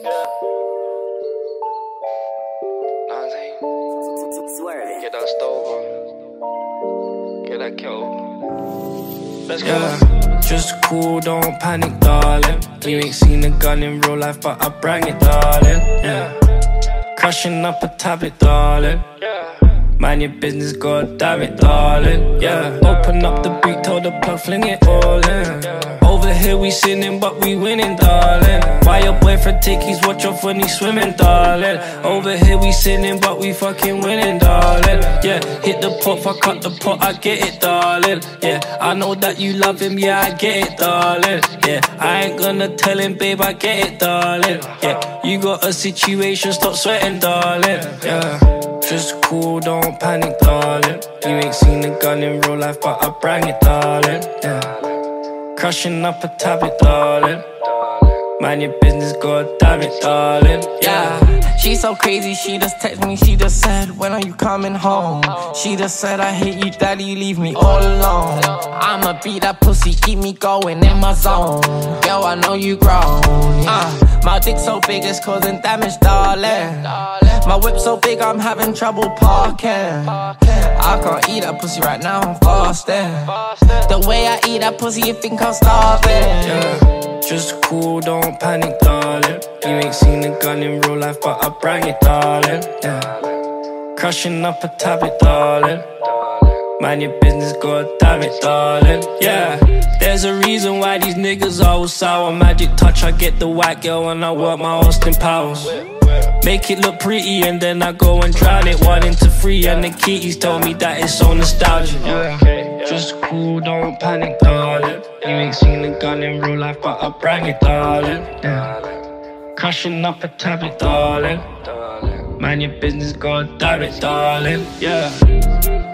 Get that stove on. Get that killed. Let's go. Just cool, don't panic, darling. You ain't seen a gun in real life, but I bring it, darling. Crushing up a tablet, darling. Mind your business, god damn it, darling. Open up the beat, tell the plug, fling it all in. Over here we sinning, but we winning, darling. Why your boyfriend take his watch off when he's swimming, darling? Over here we sinning, but we fucking winning, darling. Hit the pot, fuck up the pot, I get it, darling. I know that you love him, I get it, darling. I ain't gonna tell him, babe, I get it, darling. You got a situation, stop sweating, darling. Just cool, don't panic, darling. You ain't seen a gun in real life, but I bring it, darling. Crushing up a tablet, darling. Mind your business, god damn it, darling. She so crazy, she just text me, she just said, when are you coming home? She just said, I hate you, daddy, leave me all alone. I'ma beat that pussy, keep me going in my zone. Girl, I know you grown. My dick so big, it's causing damage, darling. My whip so big, I'm having trouble parking. I can't eat that pussy right now, I'm fasting. The way I eat that pussy, you think I'm starving. Just cool, don't panic, darling. You ain't seen a gun in real life, but I bring it, darling. Crushing up a tablet, darling. Mind your business, god damn it, darling. There's a reason why these niggas all sour. Magic touch, I get the white girl and I work my Austin Powers. Make it look pretty and then I go and drown it 1 into 3. And the Keys told me that it's so nostalgic. Just cool, don't panic, darling. You ain't seen a gun in real life, but I bring it, darling. Crushing up a tablet, darling. Mind your business, god damn it, darling.